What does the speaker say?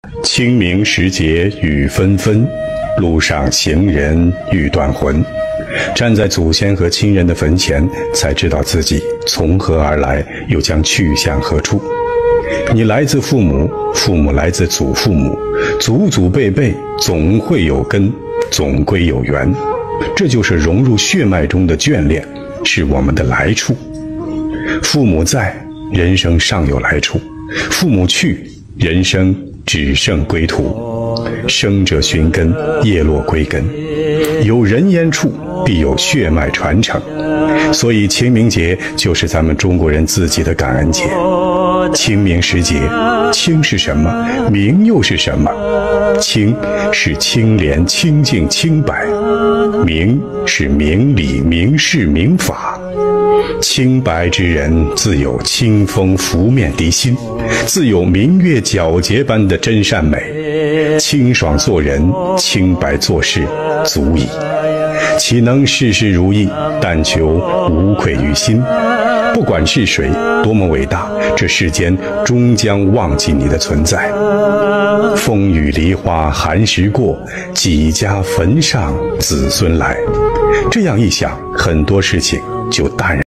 清明时节雨纷纷，路上行人欲断魂。站在祖先和亲人的坟前，才知道自己从何而来，又将去向何处。你来自父母，父母来自祖父母，祖祖辈辈总会有根，总归有源。这就是融入血脉中的眷恋，是我们的来处。父母在，人生尚有来处；父母去，人生只剩归途。生者寻根，叶落归根。有人烟处，必有血脉传承。所以清明节就是咱们中国人自己的感恩节。清明时节，清是什么？明又是什么？清是清廉、清净、清白；明是明理、明事、明法。清白之人，自有清风拂面涤心，自有明月皎洁般的真善美。清爽做人，清白做事，足矣。岂能事事如意？但求无愧于心。不管是谁，多么伟大，这世间终将忘记你的存在。风雨梨花寒食过，几家坟上子孙来。这样一想，很多事情就淡然。